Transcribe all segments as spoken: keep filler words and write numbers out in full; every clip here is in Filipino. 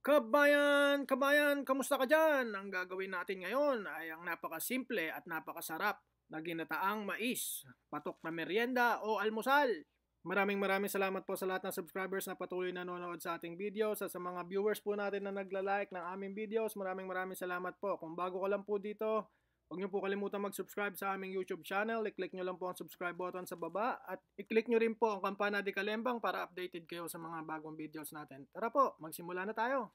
Kabayan, kabayan, kamusta ka dyan? Ang gagawin natin ngayon ay ang napakasimple at napakasarap na ginataang mais, patok na merienda o almusal. Maraming maraming salamat po sa lahat ng subscribers na patuloy na nanonood sa ating videos at sa mga viewers po natin na nagla-like ng aming videos. Maraming maraming salamat po. Kung bago ka lang po dito, huwag niyo po kalimutan mag-subscribe sa aming YouTube channel. I-click niyo lang po ang subscribe button sa baba at i-click niyo rin po ang kampana di kalembang para updated kayo sa mga bagong videos natin. Tara po, magsimula na tayo.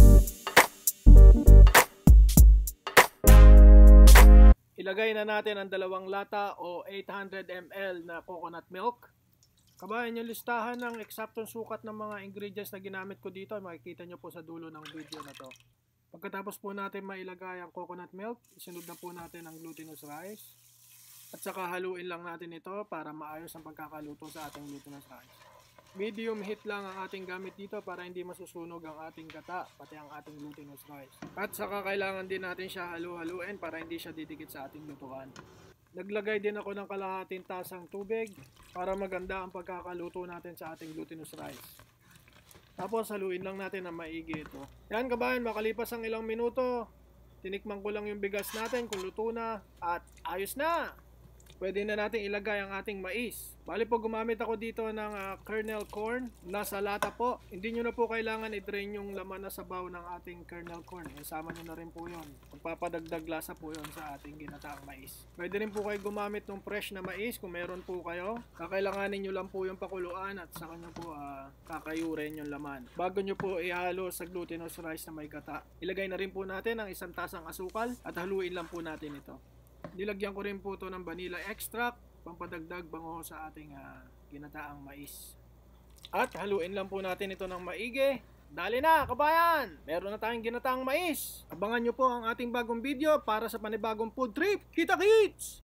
Ilagay na natin ang dalawang lata o eight hundred milliliters na coconut milk. Kabayan, yung listahan ng eksaktong sukat ng mga ingredients na ginamit ko dito, makikita nyo po sa dulo ng video na to. Pagkatapos po natin mailagay ang coconut milk, isunod na po natin ang glutinous rice. At saka haluin lang natin ito para maayos ang pagkakaluto sa ating glutinous rice. Medium heat lang ang ating gamit dito para hindi masusunog ang ating gata, pati ang ating glutinous rice. At saka kailangan din natin siya halu-haluin para hindi siya didikit sa ating lutuan. Naglagay din ako ng kalahating tasang tubig para maganda ang pagkakaluto natin sa ating glutinous rice. Tapos haluin lang natin na maigi ito. Yan kabayan, makalipas ang ilang minuto, tinikman ko lang yung bigas natin kung luto na at ayos na! Pwede na natin ilagay ang ating mais. Bali po gumamit ako dito ng uh, kernel corn. Nasa lata po. Hindi nyo na po kailangan i-drain yung laman na sabaw ng ating kernel corn. Isama nyo na rin po yun. Magpapadagdag lasa po yun sa ating ginataang mais. Pwede rin po kayo gumamit ng fresh na mais kung meron po kayo. Kakailanganin nyo lang po yung pakuluan at saka nyo po uh, kakayurin yung laman. Bago nyo po ihalo sa glutinous rice na may gata. Ilagay na rin po natin ang isang tasang asukal at haluin lang po natin ito. Nilagyan ko rin po ito ng vanilla extract, pampadagdag bango sa ating uh, ginataang mais. At haluin lang po natin ito ng maigi. Dali na kabayan! Meron na tayong ginataang mais. Abangan nyo po ang ating bagong video para sa panibagong food trip. Kita kits!